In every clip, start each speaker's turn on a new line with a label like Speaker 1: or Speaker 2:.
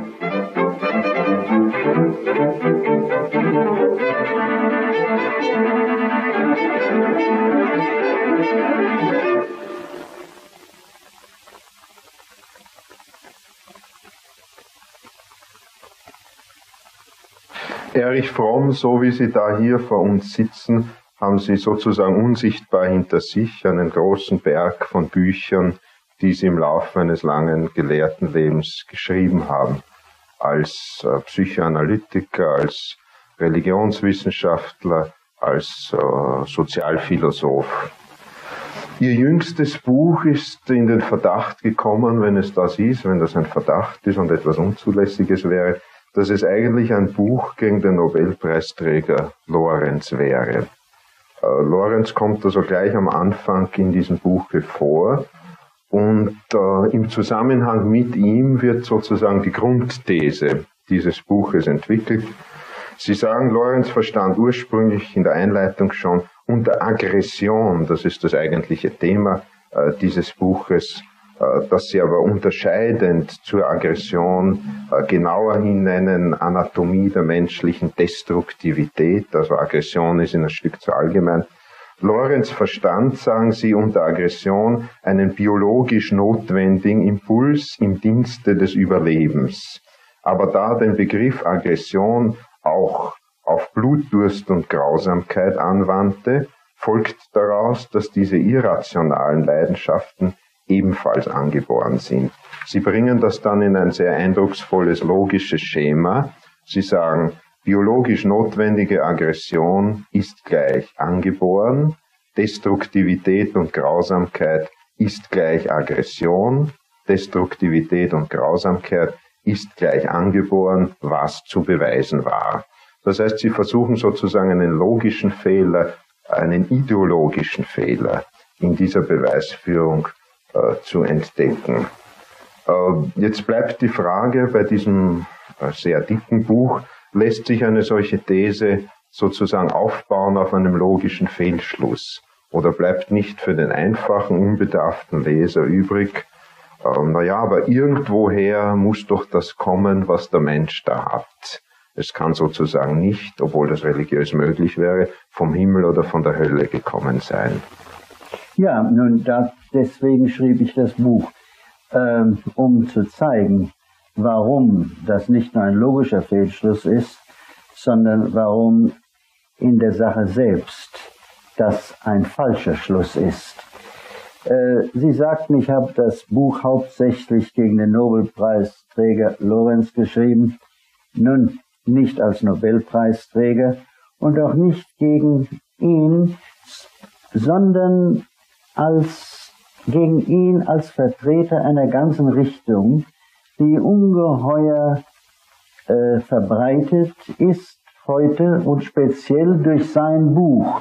Speaker 1: Erich Fromm, so wie Sie da hier vor uns sitzen, haben Sie sozusagen unsichtbar hinter sich einen großen Berg von Büchern, die Sie im Laufe eines langen Gelehrtenlebens geschrieben haben. Als Psychoanalytiker, als Religionswissenschaftler, als Sozialphilosoph. Ihr jüngstes Buch ist in den Verdacht gekommen, wenn es das ist, wenn das ein Verdacht ist und etwas Unzulässiges wäre, dass es eigentlich ein Buch gegen den Nobelpreisträger Lorenz wäre. Lorenz kommt also gleich am Anfang in diesem Buch vor und im Zusammenhang mit ihm wird sozusagen die Grundthese dieses Buches entwickelt. Sie sagen, Lorenz verstand ursprünglich in der Einleitung schon unter Aggression, das ist das eigentliche Thema dieses Buches, dass sie aber unterscheidend zur Aggression genauer hin nennen Anatomie der menschlichen Destruktivität, also Aggression ist in ein Stück zu allgemein. Lorenz verstand, sagen sie, unter Aggression einen biologisch notwendigen Impuls im Dienste des Überlebens. Aber da den Begriff Aggression auch auf Blutdurst und Grausamkeit anwandte, folgt daraus, dass diese irrationalen Leidenschaften ebenfalls angeboren sind. Sie bringen das dann in ein sehr eindrucksvolles logisches Schema. Sie sagen, biologisch notwendige Aggression ist gleich angeboren, Destruktivität und Grausamkeit ist gleich Aggression, Destruktivität und Grausamkeit ist gleich angeboren, was zu beweisen war. Das heißt, sie versuchen sozusagen einen logischen Fehler, einen ideologischen Fehler in dieser Beweisführung zu entdecken. Jetzt bleibt die Frage, bei diesem sehr dicken Buch, lässt sich eine solche These sozusagen aufbauen auf einem logischen Fehlschluss? Oder bleibt nicht für den einfachen, unbedarften Leser übrig, aber irgendwoher muss doch das kommen, was der Mensch da hat. Es kann sozusagen nicht, obwohl das religiös möglich wäre, vom Himmel oder von der Hölle gekommen sein.
Speaker 2: Ja, nun, deswegen schrieb ich das Buch, um zu zeigen, warum das nicht nur ein logischer Fehlschluss ist, sondern warum in der Sache selbst das ein falscher Schluss ist. Sie sagten, ich habe das Buch hauptsächlich gegen den Nobelpreisträger Lorenz geschrieben. Nun, nicht als Nobelpreisträger und auch nicht gegen ihn, sondern gegen ihn als Vertreter einer ganzen Richtung, die ungeheuer verbreitet ist heute und speziell durch sein Buch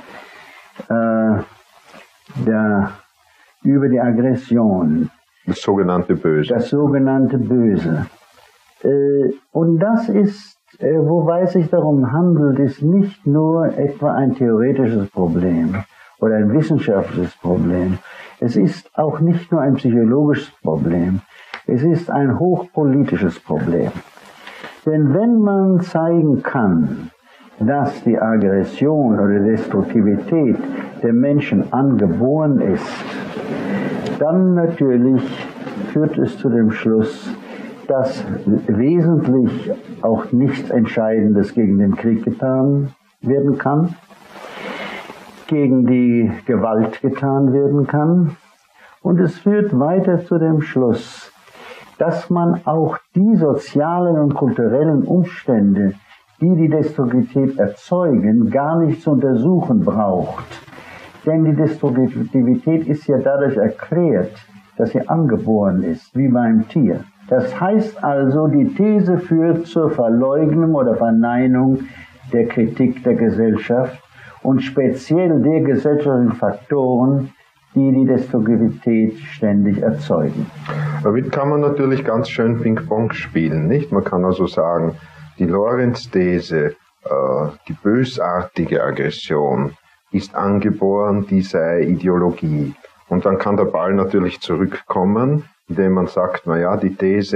Speaker 2: über die Aggression.
Speaker 1: Das sogenannte Böse.
Speaker 2: Das sogenannte Böse. Und das ist, wobei es sich darum handelt, ist nicht nur etwa ein theoretisches Problem oder ein wissenschaftliches Problem. Es ist auch nicht nur ein psychologisches Problem. Es ist ein hochpolitisches Problem. Denn wenn man zeigen kann, dass die Aggression oder Destruktivität dem Menschen angeboren ist, dann natürlich führt es zu dem Schluss, dass wesentlich auch nichts Entscheidendes gegen den Krieg getan werden kann, gegen die Gewalt getan werden kann. Und es führt weiter zu dem Schluss, dass man auch die sozialen und kulturellen Umstände, die die Destruktivität erzeugen, gar nicht zu untersuchen braucht. Denn die Destruktivität ist ja dadurch erklärt, dass sie angeboren ist, wie beim Tier. Das heißt also, die These führt zur Verleugnung oder Verneinung der Kritik der Gesellschaft und speziell der gesellschaftlichen Faktoren, die die Destruktivität ständig erzeugen.
Speaker 1: Damit kann man natürlich ganz schön Ping-Pong spielen, nicht? Man kann also sagen, die Lorenz-These, die bösartige Aggression ist angeboren, die sei Ideologie. Und dann kann der Ball natürlich zurückkommen, indem man sagt, die These,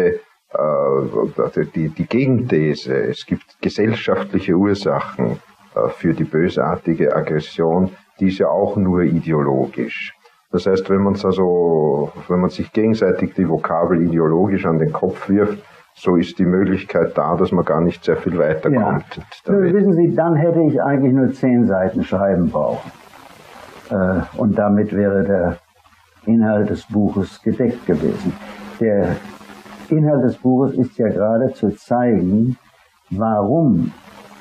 Speaker 1: die Gegenthese, es gibt gesellschaftliche Ursachen für die bösartige Aggression, die ist ja auch nur ideologisch. Das heißt, wenn man sich gegenseitig die Vokabel ideologisch an den Kopf wirft, so ist die Möglichkeit da, dass man gar nicht sehr viel weiterkommt.
Speaker 2: Ja. Nur, wissen Sie, dann hätte ich eigentlich nur 10 Seiten schreiben brauchen. Und damit wäre der Inhalt des Buches gedeckt gewesen. Der Inhalt des Buches ist ja gerade zu zeigen, warum,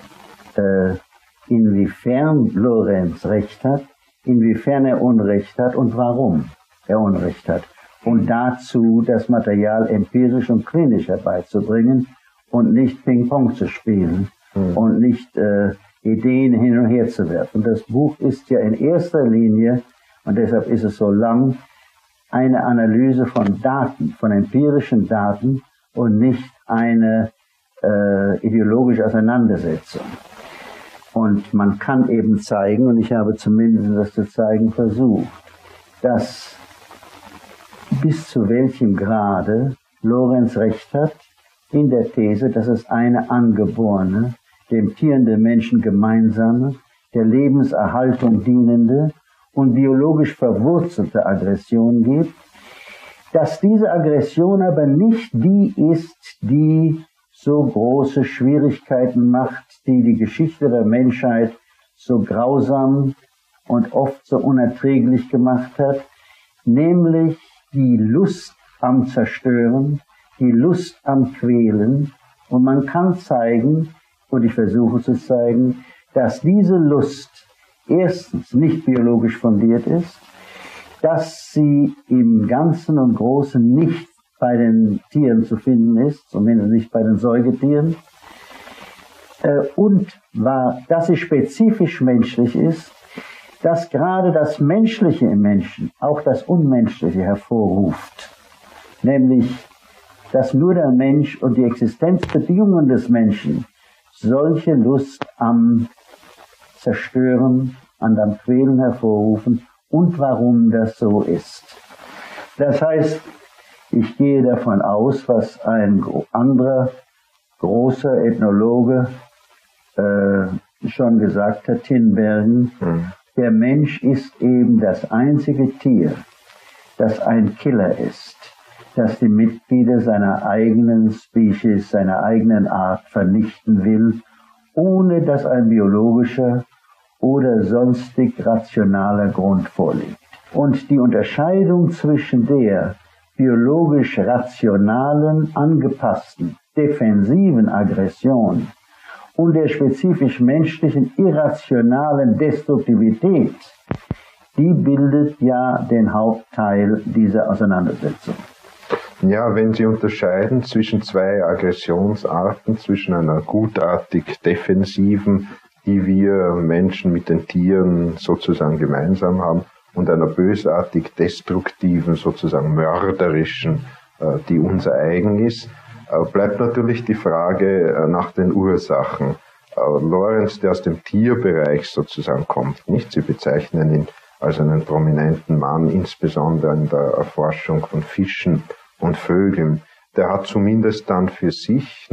Speaker 2: inwiefern Lorenz recht hat, inwiefern er Unrecht hat und warum er Unrecht hat. Und dazu das Material empirisch und klinisch herbeizubringen und nicht Ping-Pong zu spielen und nicht Ideen hin und her zu werfen. Das Buch ist ja in erster Linie, und deshalb ist es so lang, eine Analyse von Daten, von empirischen Daten und nicht eine ideologische Auseinandersetzung. Und man kann eben zeigen, und ich habe zumindest das zu zeigen versucht, dass bis zu welchem Grade Lorenz recht hat in der These, dass es eine angeborene, dem Tier und dem Menschen gemeinsame, der Lebenserhaltung dienende und biologisch verwurzelte Aggression gibt, dass diese Aggression aber nicht die ist, die so große Schwierigkeiten macht, die die Geschichte der Menschheit so grausam und oft so unerträglich gemacht hat, nämlich die Lust am Zerstören, die Lust am Quälen. Und man kann zeigen, und ich versuche zu zeigen, dass diese Lust erstens nicht biologisch fundiert ist, dass sie im Ganzen und Großen nicht bei den Tieren zu finden ist, zumindest nicht bei den Säugetieren, und dass sie spezifisch menschlich ist, dass gerade das Menschliche im Menschen auch das Unmenschliche hervorruft, nämlich, dass nur der Mensch und die Existenzbedingungen des Menschen solche Lust am Zerstören, an dem Quälen hervorrufen und warum das so ist. Das heißt, ich gehe davon aus, was ein anderer großer Ethnologe schon gesagt hat, Tinbergen, der Mensch ist eben das einzige Tier, das ein Killer ist, das die Mitglieder seiner eigenen Species, seiner eigenen Art vernichten will, ohne dass ein biologischer oder sonstig rationaler Grund vorliegt. Und die Unterscheidung zwischen der biologisch rationalen, angepassten, defensiven Aggression und der spezifisch menschlichen, irrationalen Destruktivität, die bildet ja den Hauptteil dieser Auseinandersetzung.
Speaker 1: Ja, wenn Sie unterscheiden zwischen zwei Aggressionsarten, zwischen einer gutartig defensiven, die wir Menschen mit den Tieren sozusagen gemeinsam haben, und einer bösartig destruktiven, sozusagen mörderischen, die unser eigen ist, bleibt natürlich die Frage nach den Ursachen. Lorenz, der aus dem Tierbereich sozusagen kommt, nicht? Sie bezeichnen ihn als einen prominenten Mann, insbesondere in der Erforschung von Fischen und Vögeln. Der hat zumindest dann für sich,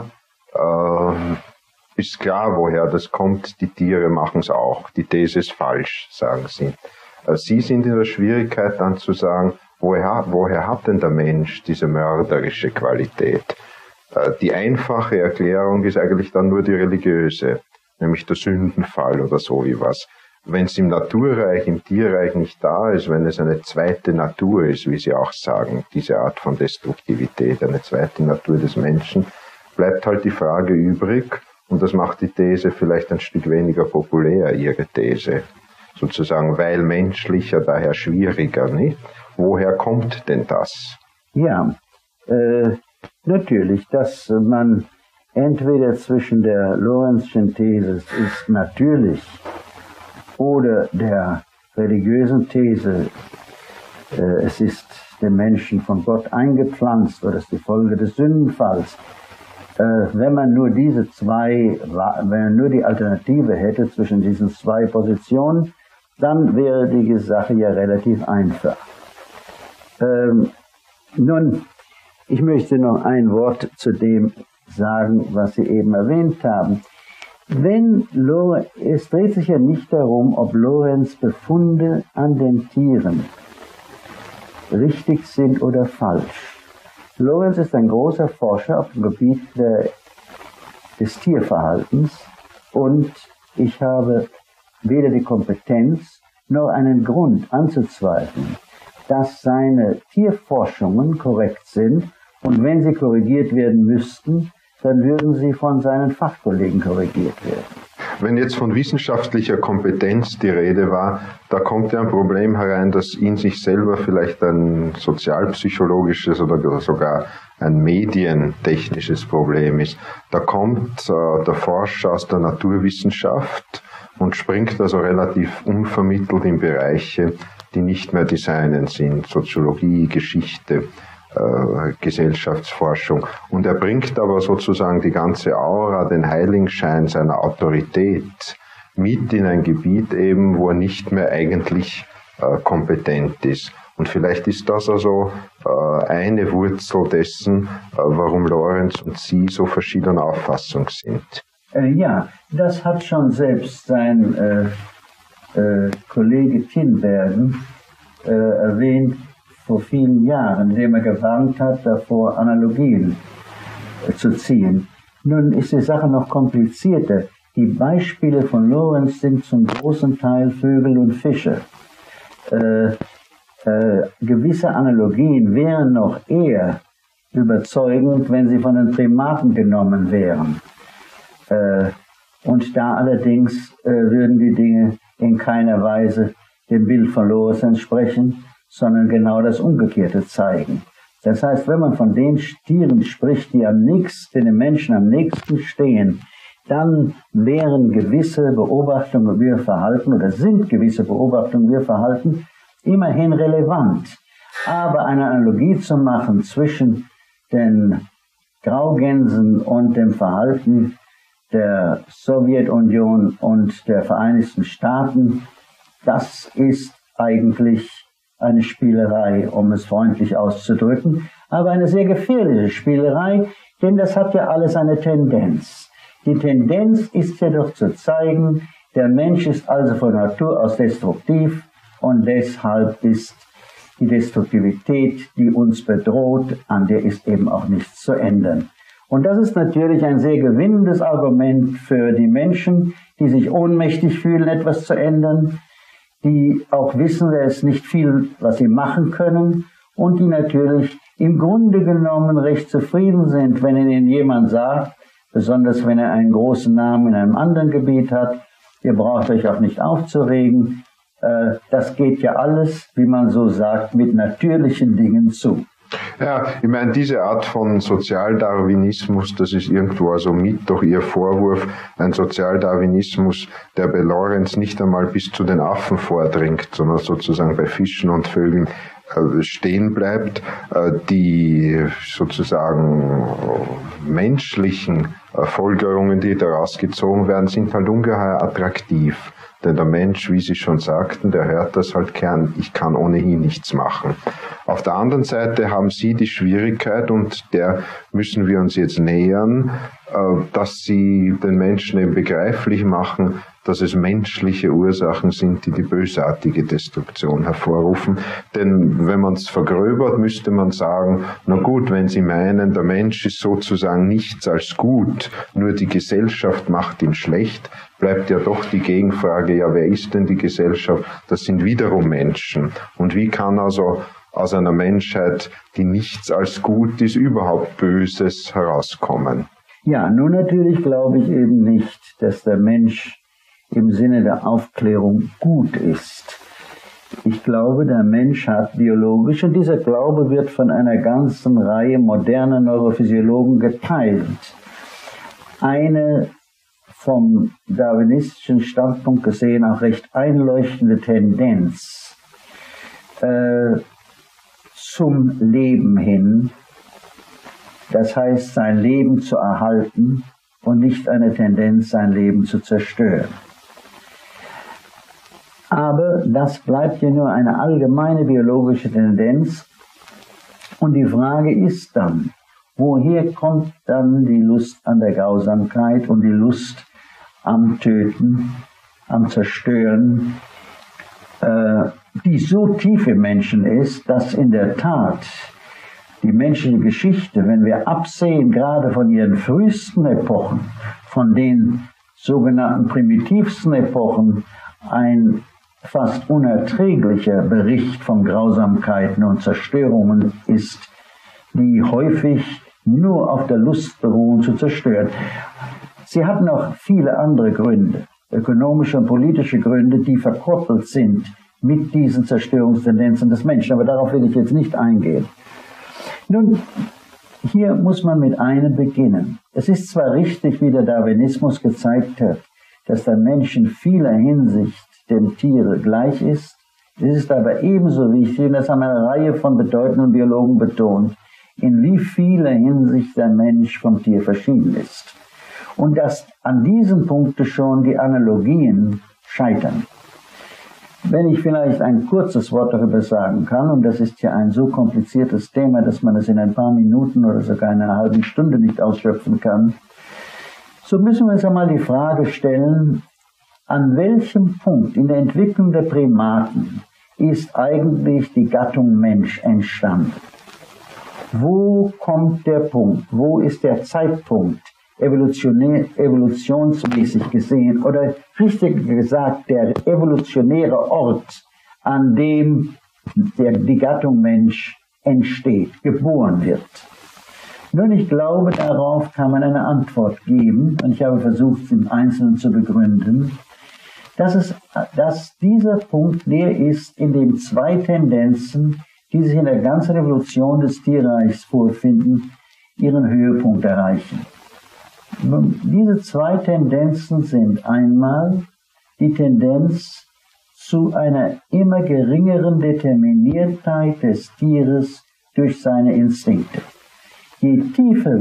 Speaker 1: ist klar, woher das kommt, die Tiere machen es auch. Die These ist falsch, sagen Sie. Sie sind in der Schwierigkeit dann zu sagen, woher hat denn der Mensch diese mörderische Qualität? Die einfache Erklärung ist eigentlich dann nur die religiöse, nämlich der Sündenfall oder so wie was. Wenn es im Naturreich, im Tierreich nicht da ist, wenn es eine zweite Natur ist, wie Sie auch sagen, diese Art von Destruktivität, eine zweite Natur des Menschen, bleibt halt die Frage übrig, und das macht die These vielleicht ein Stück weniger populär, Ihre These. Sozusagen, weil menschlicher, daher schwieriger, nicht? Woher kommt denn das?
Speaker 2: Ja, natürlich, dass man entweder zwischen der Lorenzschen These ist natürlich oder der religiösen These, es ist dem Menschen von Gott eingepflanzt oder es ist die Folge des Sündenfalls. Wenn man nur die Alternative hätte zwischen diesen zwei Positionen, dann wäre die Sache ja relativ einfach. Nun, Ich möchte noch ein Wort zu dem sagen, was Sie eben erwähnt haben. Es dreht sich ja nicht darum, ob Lorenz Befunde an den Tieren richtig sind oder falsch. Lorenz ist ein großer Forscher auf dem Gebiet des Tierverhaltens und ich habe weder die Kompetenz noch einen Grund anzuzweifeln, dass seine Tierforschungen korrekt sind und wenn sie korrigiert werden müssten, dann würden sie von seinen Fachkollegen korrigiert werden.
Speaker 1: Wenn jetzt von wissenschaftlicher Kompetenz die Rede war, da kommt ja ein Problem herein, dass in sich selber vielleicht ein sozialpsychologisches oder sogar ein medientechnisches Problem ist. Da kommt der Forscher aus der Naturwissenschaft und springt also relativ unvermittelt in Bereiche, die nicht mehr die seinen sind, Soziologie, Geschichte, Gesellschaftsforschung. Und er bringt aber sozusagen die ganze Aura, den Heiligenschein seiner Autorität mit in ein Gebiet eben, wo er nicht mehr eigentlich kompetent ist. Und vielleicht ist das also eine Wurzel dessen, warum Lorenz und Sie so verschiedener Auffassung sind.
Speaker 2: Ja, das hat schon selbst sein Kollege Tinbergen erwähnt vor vielen Jahren, indem er gewarnt hat, davor Analogien zu ziehen. Nun ist die Sache noch komplizierter. Die Beispiele von Lorenz sind zum großen Teil Vögel und Fische. Gewisse Analogien wären noch eher überzeugend, wenn sie von den Primaten genommen wären. Und da allerdings würden die Dinge in keiner Weise dem Bild von Lorenz entsprechen, sondern genau das Umgekehrte zeigen. Das heißt, wenn man von den Tieren spricht, die den Menschen am nächsten stehen, dann wären gewisse Beobachtungen über ihr Verhalten oder sind gewisse Beobachtungen über ihr Verhalten immerhin relevant. Aber eine Analogie zu machen zwischen den Graugänsen und dem Verhalten der Sowjetunion und der Vereinigten Staaten, das ist eigentlich eine Spielerei, um es freundlich auszudrücken, aber eine sehr gefährliche Spielerei, denn das hat ja alles eine Tendenz. Die Tendenz ist ja doch zu zeigen, der Mensch ist also von Natur aus destruktiv und deshalb ist die Destruktivität, die uns bedroht, an der ist eben auch nichts zu ändern. Und das ist natürlich ein sehr gewinnendes Argument für die Menschen, die sich ohnmächtig fühlen, etwas zu ändern, die auch wissen, es ist nicht viel, was sie machen können und die natürlich im Grunde genommen recht zufrieden sind, wenn ihnen jemand sagt, besonders wenn er einen großen Namen in einem anderen Gebiet hat, ihr braucht euch auch nicht aufzuregen, das geht ja alles, wie man so sagt, mit natürlichen Dingen zu.
Speaker 1: Ja, ich meine, diese Art von Sozialdarwinismus, das ist irgendwo also mit durch Ihr Vorwurf, ein Sozialdarwinismus, der bei Lorenz nicht einmal bis zu den Affen vordringt, sondern sozusagen bei Fischen und Vögeln stehen bleibt. Die sozusagen menschlichen Folgerungen, die daraus gezogen werden, sind halt ungeheuer attraktiv. Denn der Mensch, wie Sie schon sagten, der hört das halt gern, ich kann ohnehin nichts machen. Auf der anderen Seite haben Sie die Schwierigkeit, und der müssen wir uns jetzt nähern, dass Sie den Menschen eben begreiflich machen, dass es menschliche Ursachen sind, die die bösartige Destruktion hervorrufen. Denn wenn man es vergröbert, müsste man sagen, na gut, wenn Sie meinen, der Mensch ist sozusagen nichts als gut, nur die Gesellschaft macht ihn schlecht, bleibt ja doch die Gegenfrage, ja, wer ist denn die Gesellschaft? Das sind wiederum Menschen. Und wie kann also aus einer Menschheit, die nichts als gut ist, überhaupt Böses herauskommen?
Speaker 2: Ja, nun natürlich glaube ich eben nicht, dass der Mensch im Sinne der Aufklärung gut ist. Ich glaube, der Mensch hat biologisch, und dieser Glaube wird von einer ganzen Reihe moderner Neurophysiologen geteilt, eine vom darwinistischen Standpunkt gesehen auch recht einleuchtende Tendenz zum Leben hin, das heißt, sein Leben zu erhalten und nicht eine Tendenz, sein Leben zu zerstören. Aber das bleibt ja nur eine allgemeine biologische Tendenz Und die Frage ist dann, woher kommt dann die Lust an der Grausamkeit und die Lust am Töten, am Zerstören, die so tief im Menschen ist, dass in der Tat die menschliche Geschichte, wenn wir absehen gerade von ihren frühesten Epochen, von den sogenannten primitivsten Epochen, ein fast unerträglicher Bericht von Grausamkeiten und Zerstörungen ist, die häufig nur auf der Lust beruhen zu zerstören. Sie hatten auch viele andere Gründe, ökonomische und politische Gründe, die verkoppelt sind mit diesen Zerstörungstendenzen des Menschen. Aber darauf will ich jetzt nicht eingehen. Nun, hier muss man mit einem beginnen. Es ist zwar richtig, wie der Darwinismus gezeigt hat, dass der Mensch in vieler Hinsicht dem Tiere gleich ist. Es ist aber ebenso wichtig, und das haben eine Reihe von bedeutenden Biologen betont, in wie vieler Hinsicht der Mensch vom Tier verschieden ist. Und dass an diesem Punkte schon die Analogien scheitern. Wenn ich vielleicht ein kurzes Wort darüber sagen kann, und das ist ja ein so kompliziertes Thema, dass man es in ein paar Minuten oder sogar in einer halben Stunde nicht ausschöpfen kann, so müssen wir uns einmal die Frage stellen, an welchem Punkt in der Entwicklung der Primaten ist eigentlich die Gattung Mensch entstanden? Wo kommt der Punkt? Wo ist der Zeitpunkt, evolutionsmäßig gesehen, oder richtiger gesagt, der evolutionäre Ort, an dem die Gattung Mensch entsteht, geboren wird? Nun, ich glaube, darauf kann man eine Antwort geben, und ich habe versucht, es im Einzelnen zu begründen, dass dieser Punkt der ist, in dem zwei Tendenzen, die sich in der ganzen Evolution des Tierreichs vorfinden, ihren Höhepunkt erreichen. Nun, diese zwei Tendenzen sind einmal die Tendenz zu einer immer geringeren Determiniertheit des Tieres durch seine Instinkte. Je tiefer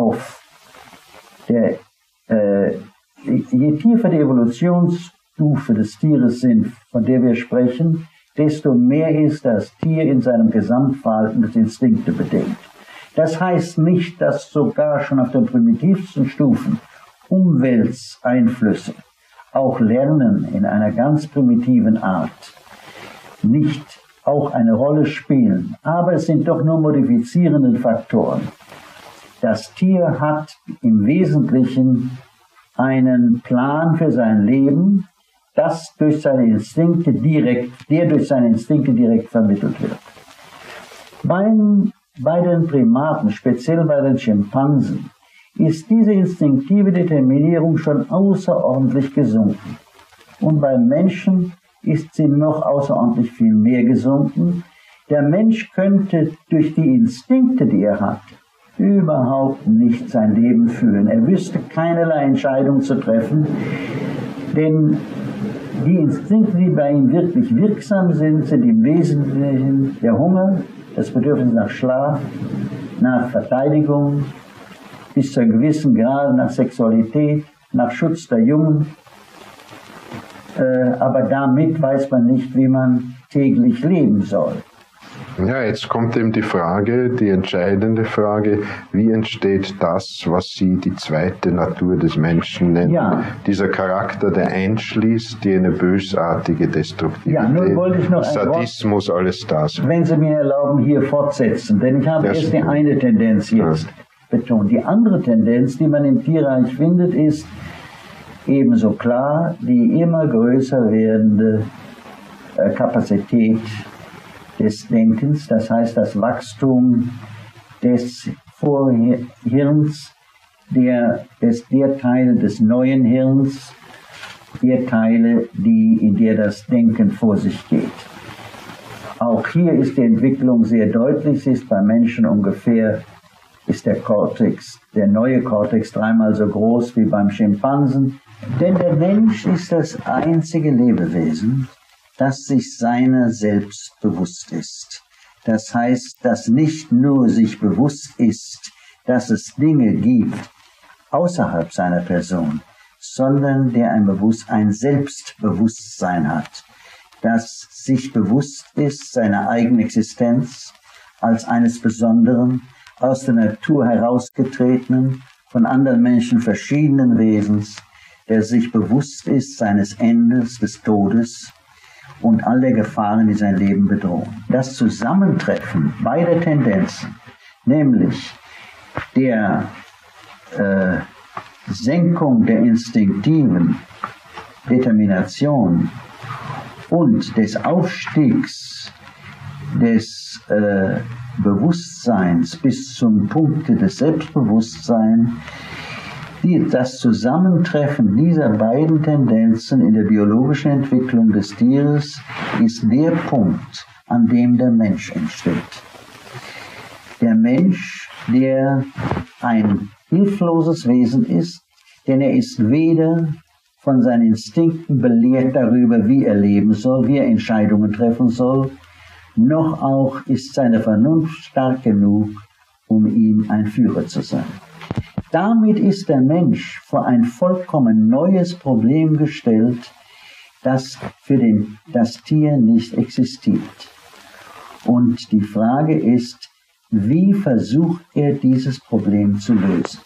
Speaker 2: je tiefer die Evolutionsstufe des Tieres sind, von der wir sprechen, desto mehr ist das Tier in seinem Gesamtverhalten durch Instinkte bedingt. Das heißt nicht, dass sogar schon auf den primitivsten Stufen Umwelteinflüsse, auch Lernen in einer ganz primitiven Art, nicht auch eine Rolle spielen. Aber es sind doch nur modifizierende Faktoren. Das Tier hat im Wesentlichen einen Plan für sein Leben, der durch seine Instinkte direkt vermittelt wird. Bei den Primaten, speziell bei den Schimpansen, ist diese instinktive Determinierung schon außerordentlich gesunken. Und beim Menschen ist sie noch außerordentlich viel mehr gesunken. Der Mensch könnte durch die Instinkte, die er hat, überhaupt nicht sein Leben führen. Er wüsste keinerlei Entscheidung zu treffen, denn die Instinkte, die bei ihm wirklich wirksam sind, sind im Wesentlichen der Hunger, das Bedürfnis nach Schlaf, nach Verteidigung, bis zu einem gewissen Grad nach Sexualität, nach Schutz der Jungen. Aber damit weiß man nicht, wie man täglich leben soll.
Speaker 1: Ja, jetzt kommt eben die Frage, die entscheidende Frage, wie entsteht das, was Sie die zweite Natur des Menschen nennen? Ja. Dieser Charakter, der einschließt, die eine bösartige Destruktivität, ja, nun wollte ich noch Sadismus, alles das.
Speaker 2: Wenn Sie mir erlauben, hier fortsetzen, denn ich habe erst die eine Tendenz jetzt betont. Die andere Tendenz, die man im Tierreich findet, ist ebenso klar die immer größer werdende Kapazität des Denkens, das heißt das Wachstum des Vorhirns, der Teile des neuen Hirns, der Teile, in der das Denken vor sich geht. Auch hier ist die Entwicklung sehr deutlich. Sie ist beim Menschen ungefähr, ist der neue Kortex dreimal so groß wie beim Schimpansen. Denn der Mensch ist das einzige Lebewesen, das sich seiner selbst bewusst ist. Das heißt, das nicht nur sich bewusst ist, dass es Dinge gibt außerhalb seiner Person, sondern der ein Selbstbewusstsein hat, das sich bewusst ist seiner eigenen Existenz, als eines Besonderen, aus der Natur herausgetretenen, von anderen Menschen verschiedenen Wesens, der sich bewusst ist seines Endes, des Todes und all der Gefahren, die sein Leben bedrohen. Das Zusammentreffen beider Tendenzen, nämlich der Senkung der instinktiven Determination und des Aufstiegs des Bewusstseins bis zum Punkte des Selbstbewusstseins, das Zusammentreffen dieser beiden Tendenzen in der biologischen Entwicklung des Tieres ist der Punkt, an dem der Mensch entsteht. Der Mensch, der ein hilfloses Wesen ist, denn er ist weder von seinen Instinkten belehrt darüber, wie er leben soll, wie er Entscheidungen treffen soll, noch auch ist seine Vernunft stark genug, um ihm ein Führer zu sein. Damit ist der Mensch vor ein vollkommen neues Problem gestellt, das für das Tier nicht existiert. Und die Frage ist, wie versucht er dieses Problem zu lösen?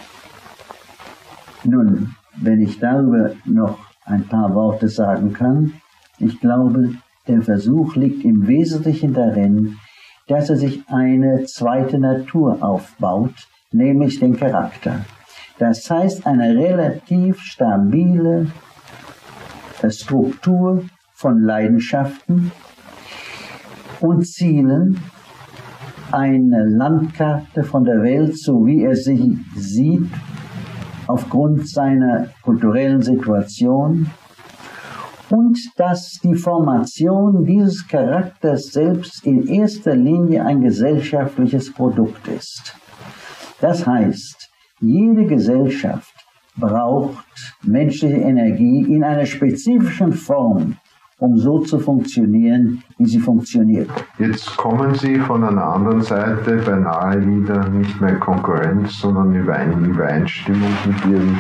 Speaker 2: Nun, wenn ich darüber noch ein paar Worte sagen kann, ich glaube, der Versuch liegt im Wesentlichen darin, dass er sich eine zweite Natur aufbaut, nämlich den Charakter. Das heißt, eine relativ stabile Struktur von Leidenschaften und Zielen, eine Landkarte von der Welt, so wie er sie sieht, aufgrund seiner kulturellen Situation, und dass die Formation dieses Charakters selbst in erster Linie ein gesellschaftliches Produkt ist. Das heißt, jede Gesellschaft braucht menschliche Energie in einer spezifischen Form, um so zu funktionieren, wie sie funktioniert.
Speaker 1: Jetzt kommen Sie von einer anderen Seite beinahe wieder nicht mehr in Konkurrenz, sondern in Übereinstimmung mit dem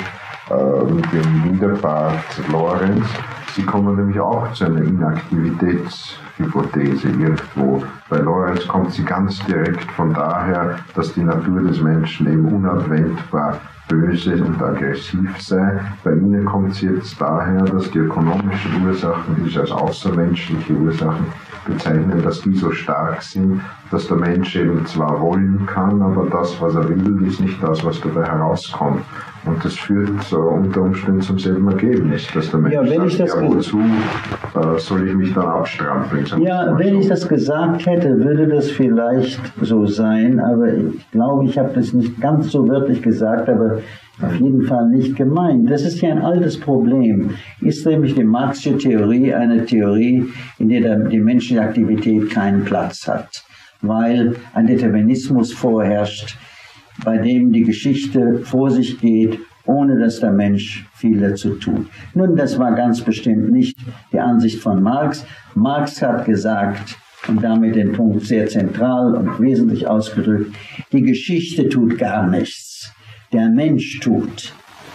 Speaker 1: Widerpart Lorenz. Sie kommen nämlich auch zu einer Inaktivitätshypothese irgendwo. Bei Lorenz kommt sie ganz direkt von daher, dass die Natur des Menschen eben unabwendbar böse und aggressiv sei. Bei Ihnen kommt sie jetzt daher, dass die ökonomischen Ursachen, die Sie als außermenschliche Ursachen bezeichnen, dass die so stark sind, dass der Mensch eben zwar wollen kann, aber das, was er will, ist nicht das, was dabei herauskommt. Und das führt unter Umständen zum selben Ergebnis, dass der Mensch sagt, wozu soll ich mich dann abstrampeln?
Speaker 2: Ja, wenn ich das gesagt hätte, würde das vielleicht so sein, aber ich glaube, ich habe das nicht ganz so wörtlich gesagt, aber auf jeden Fall nicht gemeint. Das ist ja ein altes Problem. Ist nämlich die Marxische Theorie eine Theorie, in der die menschliche Aktivität keinen Platz hat, weil ein Determinismus vorherrscht, bei dem die Geschichte vor sich geht, ohne dass der Mensch viel dazu tut. Nun, das war ganz bestimmt nicht die Ansicht von Marx. Marx hat gesagt, und damit den Punkt sehr zentral und wesentlich ausgedrückt, die Geschichte tut gar nichts. Der Mensch tut.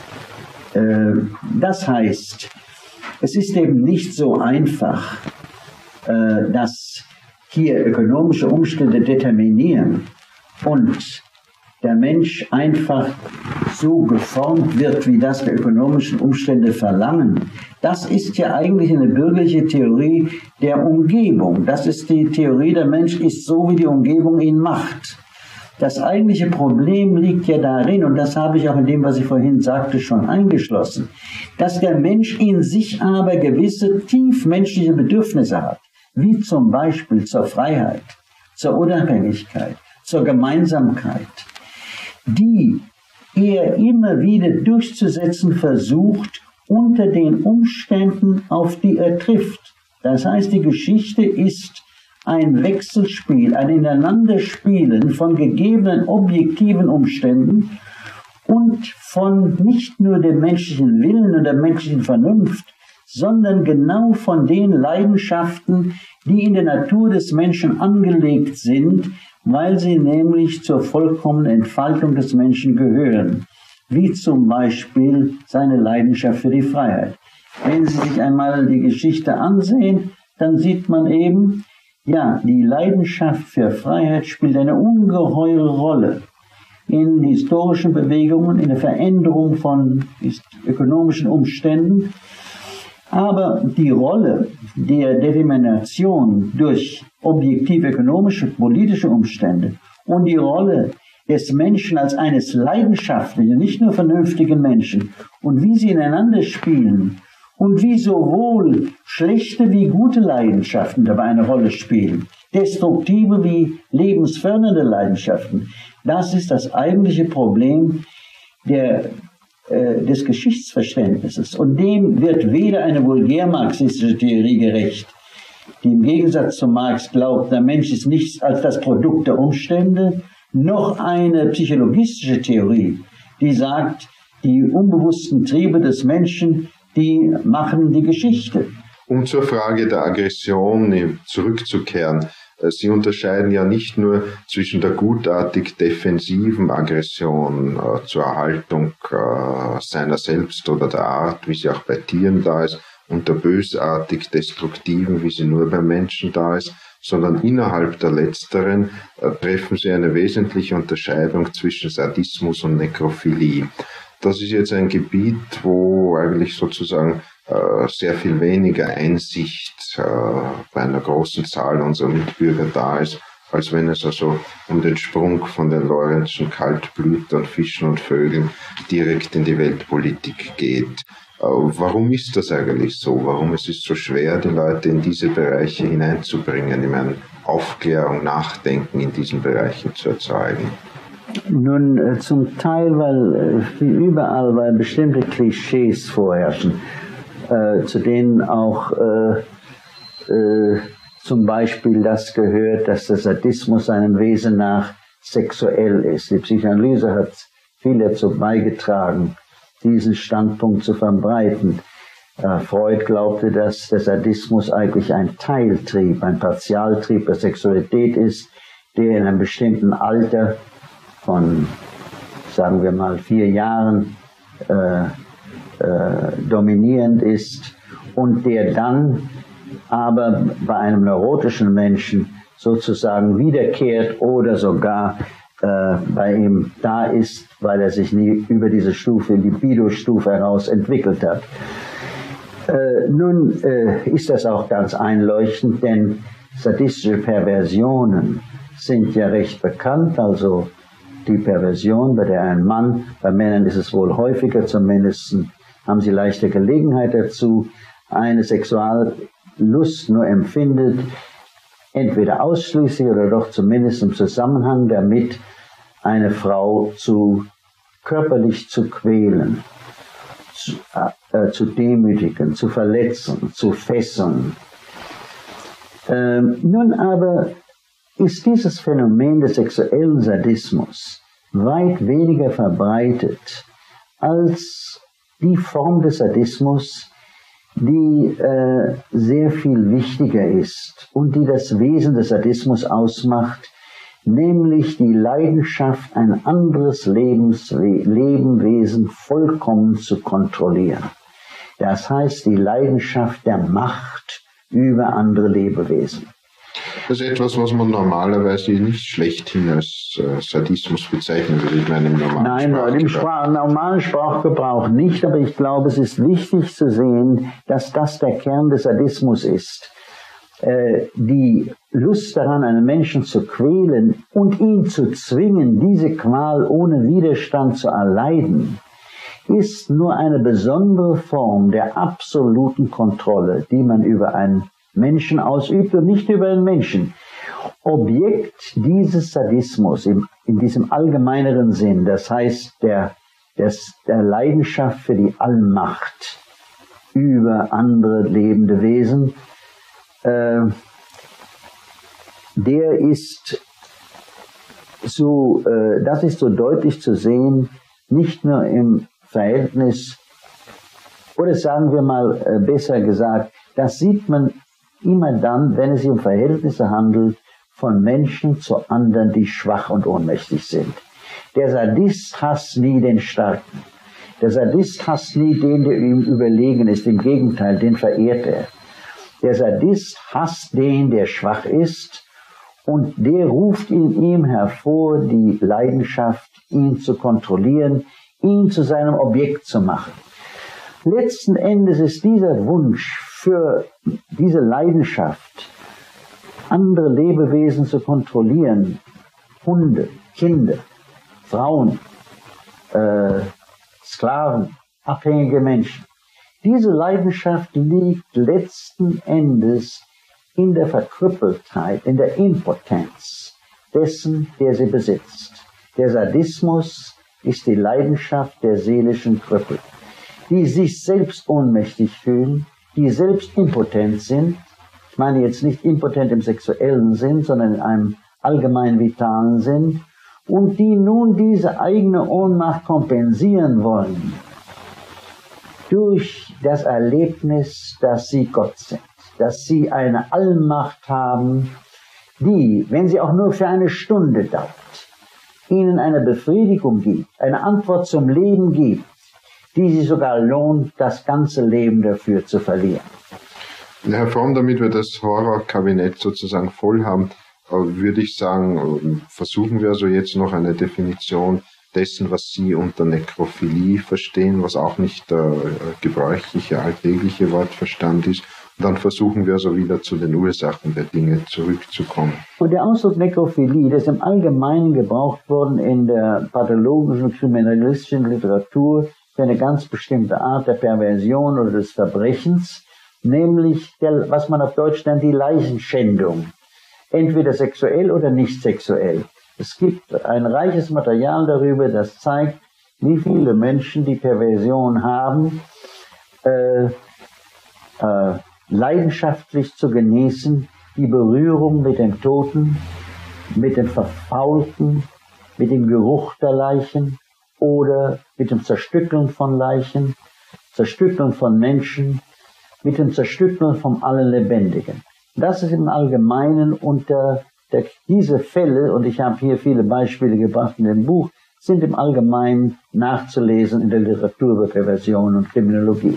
Speaker 2: Das heißt, es ist eben nicht so einfach, dass hier ökonomische Umstände determinieren und der Mensch einfach so geformt wird, wie das die ökonomischen Umstände verlangen. Das ist ja eigentlich eine bürgerliche Theorie der Umgebung. Das ist die Theorie, der Mensch ist so, wie die Umgebung ihn macht. Das eigentliche Problem liegt ja darin, und das habe ich auch in dem, was ich vorhin sagte, schon eingeschlossen, dass der Mensch in sich aber gewisse tiefmenschliche Bedürfnisse hat, wie zum Beispiel zur Freiheit, zur Unabhängigkeit, zur Gemeinsamkeit, die er immer wieder durchzusetzen versucht unter den Umständen, auf die er trifft. Das heißt, die Geschichte ist ein Wechselspiel, ein Ineinanderspielen von gegebenen objektiven Umständen und von nicht nur dem menschlichen Willen und der menschlichen Vernunft, sondern genau von den Leidenschaften, die in der Natur des Menschen angelegt sind, weil sie nämlich zur vollkommenen Entfaltung des Menschen gehören, wie zum Beispiel seine Leidenschaft für die Freiheit. Wenn Sie sich einmal die Geschichte ansehen, dann sieht man eben, Ja, die Leidenschaft für Freiheit spielt eine ungeheure Rolle in historischen Bewegungen, in der Veränderung von ökonomischen Umständen. Aber die Rolle der Determination durch objektive ökonomische, politische Umstände und die Rolle des Menschen als eines leidenschaftlichen, nicht nur vernünftigen Menschen und wie sie ineinander spielen und wie sowohl schlechte wie gute Leidenschaften dabei eine Rolle spielen, destruktive wie lebensfördernde Leidenschaften, das ist das eigentliche Problem des Geschichtsverständnisses. Und dem wird weder eine vulgär-marxistische Theorie gerecht, die im Gegensatz zu Marx glaubt, der Mensch ist nichts als das Produkt der Umstände, noch eine psychologistische Theorie, die sagt, die unbewussten Triebe des Menschen, die machen die Geschichte.
Speaker 1: Um zur Frage der Aggression zurückzukehren, Sie unterscheiden ja nicht nur zwischen der gutartig defensiven Aggression zur Erhaltung seiner selbst oder der Art, wie sie auch bei Tieren da ist, und der bösartig destruktiven, wie sie nur beim Menschen da ist, sondern innerhalb der letzteren treffen Sie eine wesentliche Unterscheidung zwischen Sadismus und Nekrophilie. Das ist jetzt ein Gebiet, wo eigentlich sozusagen sehr viel weniger Einsicht bei einer großen Zahl unserer Mitbürger da ist, als wenn es also um den Sprung von den Lorenzschen Kaltblütern, Fischen und Vögeln direkt in die Weltpolitik geht. Warum ist das eigentlich so? Warum ist es so schwer, die Leute in diese Bereiche hineinzubringen, in eine Aufklärung, Nachdenken in diesen Bereichen zu erzeugen?
Speaker 2: Nun, zum Teil, weil wie überall, weil bestimmte Klischees vorherrschen, zu denen auch zum Beispiel das gehört, dass der Sadismus seinem Wesen nach sexuell ist. Die Psychoanalyse hat viel dazu beigetragen, diesen Standpunkt zu verbreiten. Freud glaubte, dass der Sadismus eigentlich ein Teiltrieb, ein Partialtrieb der Sexualität ist, der in einem bestimmten Alter von, sagen wir mal, 4 Jahren dominierend ist und der dann aber bei einem neurotischen Menschen sozusagen wiederkehrt oder sogar bei ihm da ist, weil er sich nie über diese Stufe, Libido-Stufe heraus entwickelt hat. Nun ist das auch ganz einleuchtend, denn sadistische Perversionen sind ja recht bekannt, also die Perversion, bei der ein Mann, bei Männern ist es wohl häufiger, zumindest haben sie leichte Gelegenheit dazu, eine Sexuallust nur empfindet, entweder ausschließlich oder doch zumindest im Zusammenhang damit, eine Frau körperlich zu quälen, zu demütigen, zu verletzen, zu fesseln. Nun aber ist dieses Phänomen des sexuellen Sadismus weit weniger verbreitet als die Form des Sadismus, die sehr viel wichtiger ist und die das Wesen des Sadismus ausmacht, nämlich die Leidenschaft, ein anderes Lebewesen vollkommen zu kontrollieren. Das heißt, die Leidenschaft der Macht über andere Lebewesen.
Speaker 1: Das ist etwas, was man normalerweise nicht schlechthin als Sadismus bezeichnen würde. Ich meine, im
Speaker 2: normalen Sprachgebrauch nicht, aber ich glaube, es ist wichtig zu sehen, dass das der Kern des Sadismus ist. Die Lust daran, einen Menschen zu quälen und ihn zu zwingen, diese Qual ohne Widerstand zu erleiden, ist nur eine besondere Form der absoluten Kontrolle, die man über einen Menschen ausübt und nicht über den Menschen. Objekt dieses Sadismus in diesem allgemeineren Sinn, das heißt der Leidenschaft für die Allmacht über andere lebende Wesen, der ist so, das ist so deutlich zu sehen, nicht nur im Verhältnis, oder sagen wir mal besser gesagt, das sieht man immer dann, wenn es sich um Verhältnisse handelt von Menschen zu anderen, die schwach und ohnmächtig sind. Der Sadist hasst nie den Starken. Der Sadist hasst nie den, der ihm überlegen ist. Im Gegenteil, den verehrt er. Der Sadist hasst den, der schwach ist, und der ruft in ihm hervor die Leidenschaft, ihn zu kontrollieren, ihn zu seinem Objekt zu machen. Letzten Endes ist dieser Wunsch für diese Leidenschaft, andere Lebewesen zu kontrollieren, Hunde, Kinder, Frauen, Sklaven, abhängige Menschen. Diese Leidenschaft liegt letzten Endes in der Verkrüppeltheit, in der Impotenz dessen, der sie besitzt. Der Sadismus ist die Leidenschaft der seelischen Krüppel, die sich selbst ohnmächtig fühlen, die selbst impotent sind. Ich meine jetzt nicht impotent im sexuellen Sinn, sondern in einem allgemein vitalen Sinn, und die nun diese eigene Ohnmacht kompensieren wollen durch das Erlebnis, dass sie Gott sind, dass sie eine Allmacht haben, die, wenn sie auch nur für eine Stunde dauert, ihnen eine Befriedigung gibt, eine Antwort zum Leben gibt, die sie sogar lohnt, das ganze Leben dafür zu verlieren.
Speaker 1: Herr Fromm, damit wir das Horrorkabinett sozusagen voll haben, würde ich sagen, versuchen wir also jetzt noch eine Definition dessen, was Sie unter Nekrophilie verstehen, was auch nicht der gebräuchliche, alltägliche Wortverstand ist. Und dann versuchen wir also wieder zu den Ursachen der Dinge zurückzukommen.
Speaker 2: Und der Ausdruck Nekrophilie, der ist im Allgemeinen gebraucht worden in der pathologischen, kriminalistischen Literatur für eine ganz bestimmte Art der Perversion oder des Verbrechens, nämlich was man auf Deutsch nennt die Leichenschändung. Entweder sexuell oder nicht sexuell. Es gibt ein reiches Material darüber, das zeigt, wie viele Menschen die Perversion haben, leidenschaftlich zu genießen, die Berührung mit dem Toten, mit dem Verfaulten, mit dem Geruch der Leichen oder mit dem Zerstückeln von Leichen, Zerstückeln von Menschen, mit dem Zerstückeln von allen Lebendigen. Das ist im Allgemeinen unter diese Fälle, und ich habe hier viele Beispiele gebracht in dem Buch, sind im Allgemeinen nachzulesen in der Literatur über Perversion und Kriminologie.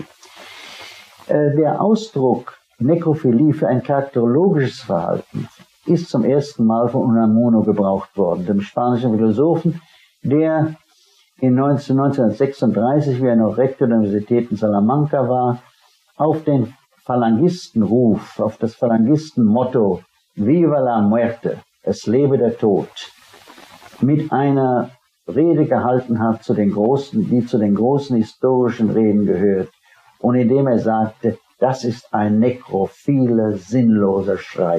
Speaker 2: Der Ausdruck Nekrophilie für ein charakterologisches Verhalten ist zum ersten Mal von Unamuno gebraucht worden, dem spanischen Philosophen, der in 1936, wie er noch Rektor der Universität in Salamanca war, auf den Phalangistenruf, auf das Phalangistenmotto Viva la muerte, es lebe der Tod, mit einer Rede gehalten hat, die zu den großen historischen Reden gehört, und indem er sagte, das ist ein nekrophiler, sinnloser Schrei.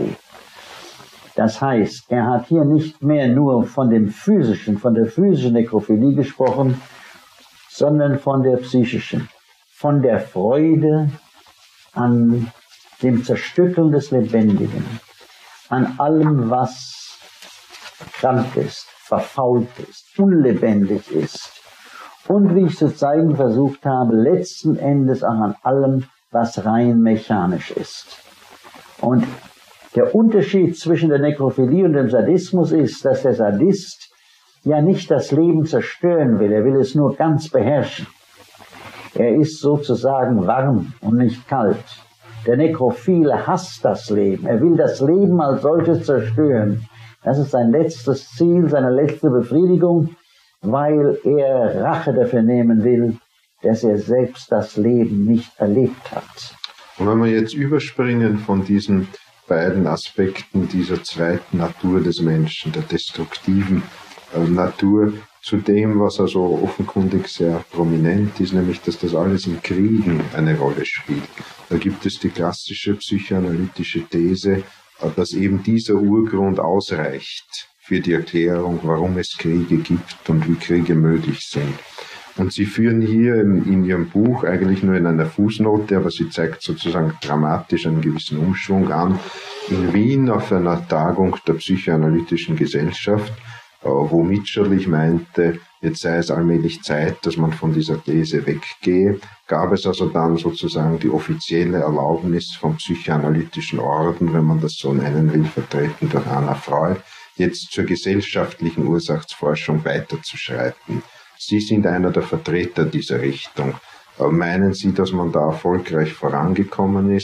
Speaker 2: Das heißt, er hat hier nicht mehr nur von der physischen Nekrophilie gesprochen, sondern von der psychischen, von der Freude an dem Zerstückeln des Lebendigen, an allem, was krank ist, verfault ist, unlebendig ist. Und wie ich zu zeigen versucht habe, letzten Endes auch an allem, was rein mechanisch ist. Und der Unterschied zwischen der Nekrophilie und dem Sadismus ist, dass der Sadist ja nicht das Leben zerstören will, er will es nur ganz beherrschen. Er ist sozusagen warm und nicht kalt. Der Nekrophile hasst das Leben. Er will das Leben als solches zerstören. Das ist sein letztes Ziel, seine letzte Befriedigung, weil er Rache dafür nehmen will, dass er selbst das Leben nicht erlebt hat.
Speaker 1: Und wenn wir jetzt überspringen von diesen beiden Aspekten dieser zweiten Natur des Menschen, der destruktiven Natur, zu dem, was also offenkundig sehr prominent ist, nämlich dass das alles in Kriegen eine Rolle spielt. Da gibt es die klassische psychoanalytische These, dass eben dieser Urgrund ausreicht für die Erklärung, warum es Kriege gibt und wie Kriege möglich sind. Und Sie führen hier in Ihrem Buch eigentlich nur in einer Fußnote, aber sie zeigt sozusagen dramatisch einen gewissen Umschwung an. In Wien auf einer Tagung der Psychoanalytischen Gesellschaft, wo Mitscherlich meinte, jetzt sei es allmählich Zeit, dass man von dieser These weggehe, gab es also dann sozusagen die offizielle Erlaubnis vom Psychoanalytischen Orden, wenn man das so nennen will, vertreten durch Anna Freud, jetzt zur gesellschaftlichen Ursachtsforschung weiterzuschreiten. Sie sind einer der Vertreter dieser Richtung. Meinen Sie, dass man da erfolgreich vorangekommen ist?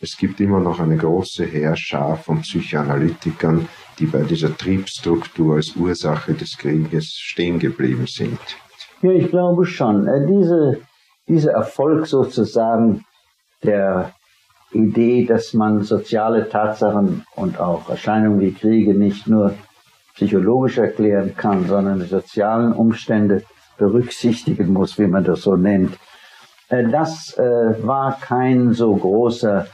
Speaker 1: es gibt immer noch eine große Heerschar von Psychoanalytikern, die bei dieser Triebstruktur als Ursache des Krieges stehen geblieben sind.
Speaker 2: Ja, ich glaube schon. Dieser Erfolg sozusagen der Idee, dass man soziale Tatsachen und auch Erscheinungen wie Kriege nicht nur psychologisch erklären kann, sondern die sozialen Umstände berücksichtigen muss, wie man das so nennt. Das war keine so große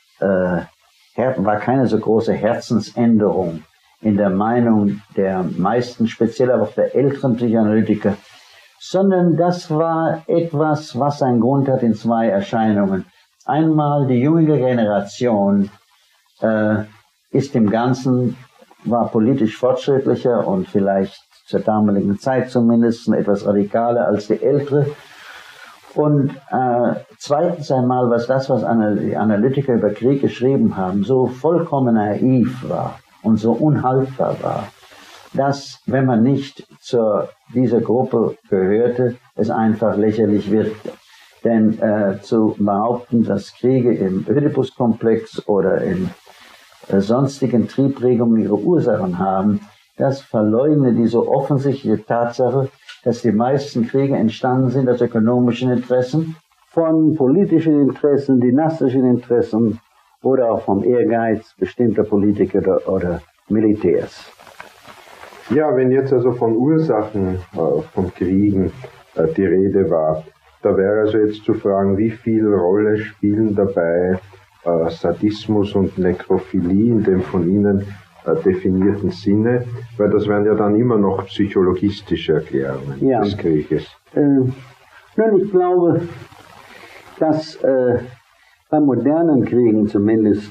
Speaker 2: Herzensänderung in der Meinung der meisten, speziell aber auch der älteren Psychoanalytiker, sondern das war etwas, was einen Grund hat in zwei Erscheinungen. Einmal die jüngere Generation ist im Ganzen, war politisch fortschrittlicher und vielleicht zur damaligen Zeit zumindest etwas radikaler als die ältere. Und zweitens einmal, was die Analytiker über Krieg geschrieben haben, so vollkommen naiv war und so unhaltbar war, dass, wenn man nicht zu dieser Gruppe gehörte, es einfach lächerlich wirkte. Denn zu behaupten, dass Kriege im Oedipus-Komplex oder in sonstigen Triebregungen ihre Ursachen haben, das verleugnet die so offensichtliche Tatsache, dass die meisten Kriege entstanden sind aus ökonomischen Interessen, von politischen Interessen, dynastischen Interessen oder auch vom Ehrgeiz bestimmter Politiker oder Militärs.
Speaker 1: Ja, wenn jetzt also von Ursachen von Kriegen die Rede war, da wäre also jetzt zu fragen, wie viel Rolle spielen dabei Sadismus und Nekrophilie in dem von Ihnen definierten Sinne, weil das wären ja dann immer noch psychologistische Erklärungen des Krieges.
Speaker 2: Nun, ich glaube, dass bei modernen Kriegen zumindest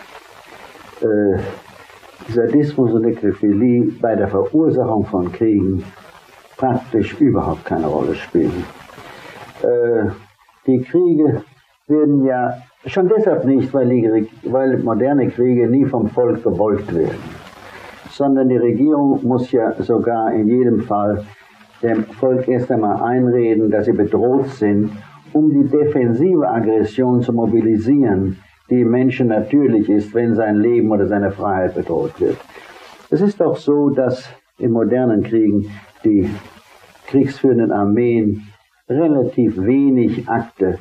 Speaker 2: Sadismus und Nekrophilie bei der Verursachung von Kriegen praktisch überhaupt keine Rolle spielen. Die Kriege werden ja schon deshalb nicht, weil moderne Kriege nie vom Volk gewollt werden, sondern die Regierung muss ja sogar in jedem Fall dem Volk erst einmal einreden, dass sie bedroht sind, um die defensive Aggression zu mobilisieren, die im Menschen natürlich ist, wenn sein Leben oder seine Freiheit bedroht wird. Es ist auch so, dass in modernen Kriegen die kriegsführenden Armeen relativ wenig Akte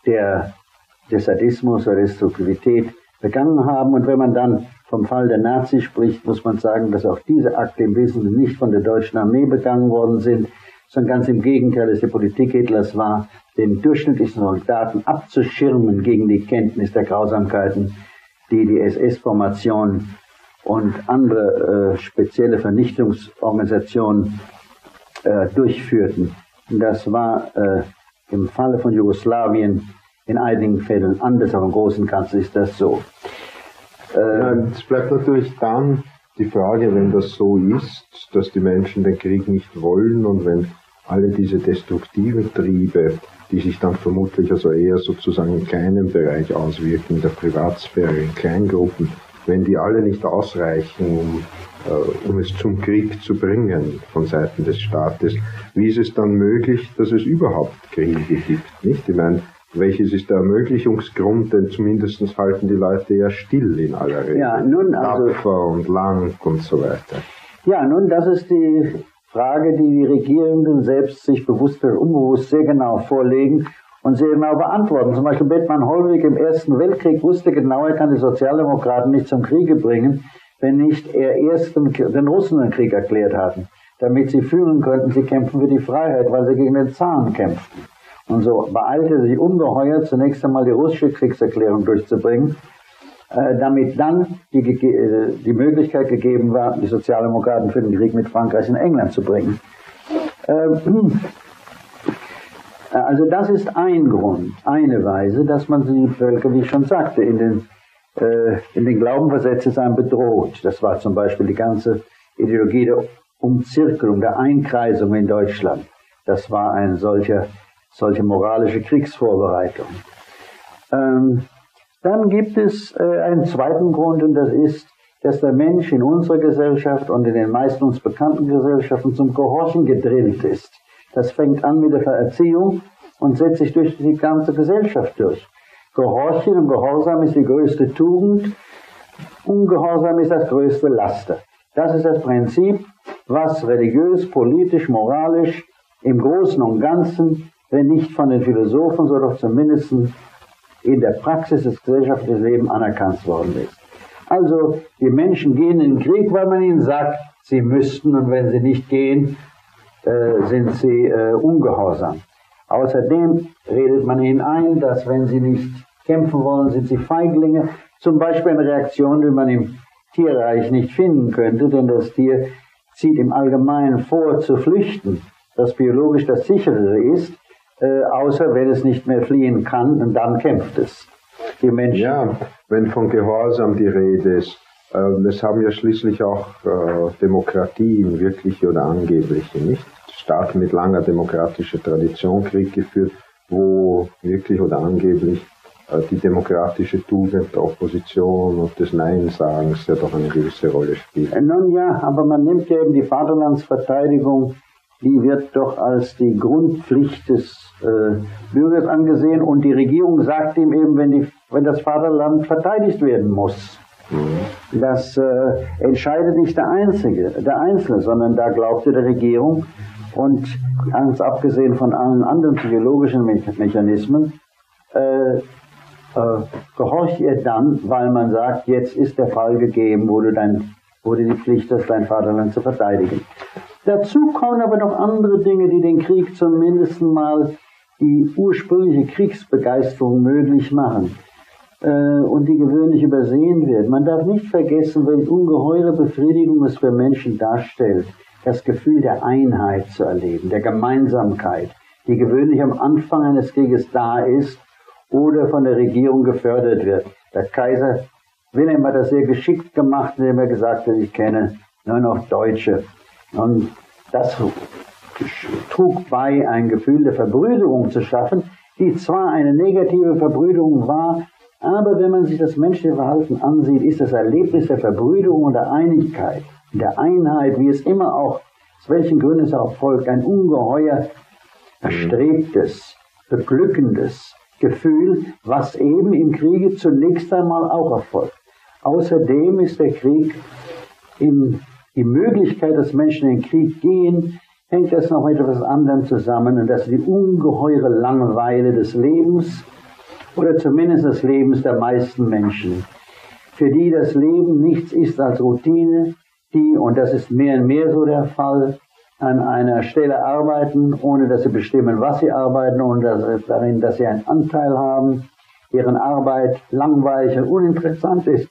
Speaker 2: des Sadismus oder Destruktivität begangen haben. Und wenn man dann vom Fall der Nazis spricht, muss man sagen, dass auch diese Akte im Wesentlichen nicht von der deutschen Armee begangen worden sind, sondern ganz im Gegenteil, dass die Politik Hitlers war, den durchschnittlichen Soldaten abzuschirmen gegen die Kenntnis der Grausamkeiten, die die SS-Formation und andere spezielle Vernichtungsorganisationen durchführten. Und das war im Falle von Jugoslawien in einigen Fällen anders, aber im Großen und Ganzen ist das so.
Speaker 1: Es bleibt natürlich dann die Frage, wenn das so ist, dass die Menschen den Krieg nicht wollen und wenn alle diese destruktiven Triebe, die sich dann vermutlich also eher sozusagen in kleinem Bereich auswirken, in der Privatsphäre, in Kleingruppen, wenn die alle nicht ausreichen, um es zum Krieg zu bringen von Seiten des Staates, wie ist es dann möglich, dass es überhaupt Kriege gibt, nicht? Ich meine, welches ist der Ermöglichungsgrund, denn zumindest halten die Leute ja still in aller Regel.
Speaker 2: Ja, nun also,
Speaker 1: tapfer und lang und so weiter.
Speaker 2: Ja, nun, das ist die Frage, die die Regierenden selbst sich bewusst oder unbewusst sehr genau vorlegen und sehr genau beantworten. Zum Beispiel Bethmann Hollweg im Ersten Weltkrieg wusste genau, er kann die Sozialdemokraten nicht zum Kriege bringen, wenn nicht er erst den Russen den Krieg erklärt hatten, damit sie fühlen könnten, sie kämpfen für die Freiheit, weil sie gegen den Zaren kämpften. Und so beeilte er sich ungeheuer, zunächst einmal die russische Kriegserklärung durchzubringen, damit dann die Möglichkeit gegeben war, die Sozialdemokraten für den Krieg mit Frankreich und England zu bringen. Also das ist ein Grund, eine Weise, dass man die Völker, wie ich schon sagte, in den Glauben versetzt, sie seien bedroht. Das war zum Beispiel die ganze Ideologie der Umzirkelung, der Einkreisung in Deutschland. Das war eine solche moralische Kriegsvorbereitung. Dann gibt es einen zweiten Grund, und das ist, dass der Mensch in unserer Gesellschaft und in den meisten uns bekannten Gesellschaften zum Gehorchen gedrillt ist. Das fängt an mit der Erziehung und setzt sich durch die ganze Gesellschaft durch. Gehorchen und Gehorsam ist die größte Tugend, Ungehorsam ist das größte Laster. Das ist das Prinzip, was religiös, politisch, moralisch im Großen und Ganzen, wenn nicht von den Philosophen, so doch zumindest in der Praxis des gesellschaftlichen Lebens anerkannt worden ist. Also die Menschen gehen in den Krieg, weil man ihnen sagt, sie müssten, und wenn sie nicht gehen, sind sie ungehorsam. Außerdem redet man ihnen ein, dass wenn sie nicht kämpfen wollen, sind sie Feiglinge. Zum Beispiel eine Reaktion, die man im Tierreich nicht finden könnte, denn das Tier zieht im Allgemeinen vor, zu flüchten, das biologisch das Sichere ist, außer wenn es nicht mehr fliehen kann, und dann kämpft es. Die Menschen.
Speaker 1: Ja, wenn von Gehorsam die Rede ist. Es haben ja schließlich auch Demokratien, wirkliche oder angebliche, nicht? Staaten mit langer demokratischer Tradition Krieg geführt, wo wirklich oder angeblich die demokratische Tugend der Opposition und des Nein-Sagens ja doch eine gewisse Rolle spielt.
Speaker 2: Nun ja, aber man nimmt ja eben die Vaterlandsverteidigung, die wird doch als die Grundpflicht des Bürgers angesehen, und die Regierung sagt ihm eben, wenn das Vaterland verteidigt werden muss. Das entscheidet nicht der Einzelne, sondern da glaubte der Regierung, und ganz abgesehen von allen anderen psychologischen Mechanismen, gehorcht ihr dann, weil man sagt, jetzt ist der Fall gegeben, wo du die Pflicht hast, dein Vaterland zu verteidigen. Dazu kommen aber noch andere Dinge, die den Krieg zumindest mal die ursprüngliche Kriegsbegeisterung möglich machen und die gewöhnlich übersehen wird. Man darf nicht vergessen, welche ungeheure Befriedigung es für Menschen darstellt, das Gefühl der Einheit zu erleben, der Gemeinsamkeit, die gewöhnlich am Anfang eines Krieges da ist oder von der Regierung gefördert wird. Der Kaiser Wilhelm hat das sehr geschickt gemacht, indem er gesagt hat, ich kenne nur noch Deutsche. Und das trug bei, ein Gefühl der Verbrüderung zu schaffen, die zwar eine negative Verbrüderung war, aber wenn man sich das menschliche Verhalten ansieht, ist das Erlebnis der Verbrüderung und der Einigkeit, der Einheit, wie es immer auch, aus welchen Gründen es auch folgt, ein ungeheuer erstrebtes, beglückendes Gefühl, was eben im Kriege zunächst einmal auch erfolgt. Außerdem ist der Krieg, die Möglichkeit, dass Menschen in den Krieg gehen, hängt das noch mit etwas anderem zusammen, und das ist die ungeheure Langeweile des Lebens, oder zumindest des Lebens der meisten Menschen, für die das Leben nichts ist als Routine, die, und das ist mehr und mehr so der Fall, an einer Stelle arbeiten, ohne dass sie bestimmen, was sie arbeiten, ohne dass sie einen Anteil haben, deren Arbeit langweilig und uninteressant ist.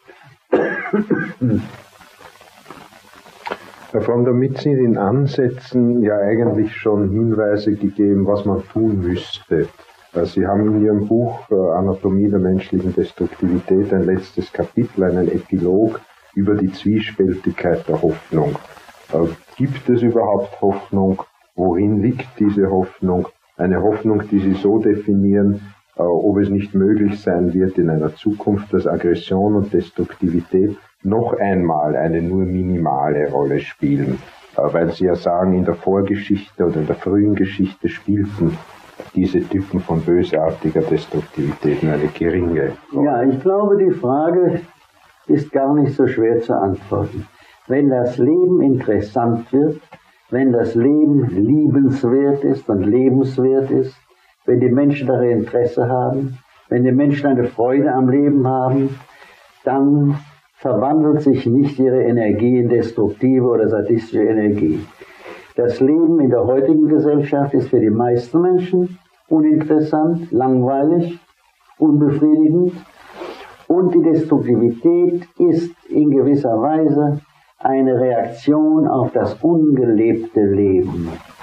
Speaker 1: Herr Fromm, damit sind in Ansätzen ja eigentlich schon Hinweise gegeben, was man tun müsste. Sie haben in Ihrem Buch Anatomie der menschlichen Destruktivität ein letztes Kapitel, einen Epilog über die Zwiespältigkeit der Hoffnung. Gibt es überhaupt Hoffnung? Worin liegt diese Hoffnung? Eine Hoffnung, die Sie so definieren, ob es nicht möglich sein wird, in einer Zukunft, dass Aggression und Destruktivität noch einmal eine nur minimale Rolle spielen. Weil Sie ja sagen, in der Vorgeschichte oder in der frühen Geschichte spielten diese Typen von bösartiger Destruktivität nur eine geringe Rolle.
Speaker 2: Ja, ich glaube, die Frage ist gar nicht so schwer zu antworten. Wenn das Leben interessant wird, wenn das Leben liebenswert ist und lebenswert ist, wenn die Menschen daran Interesse haben, wenn die Menschen eine Freude am Leben haben, dann verwandelt sich nicht ihre Energie in destruktive oder sadistische Energie. Das Leben in der heutigen Gesellschaft ist für die meisten Menschen uninteressant, langweilig, unbefriedigend, und die Destruktivität ist in gewisser Weise eine Reaktion auf das ungelebte Leben.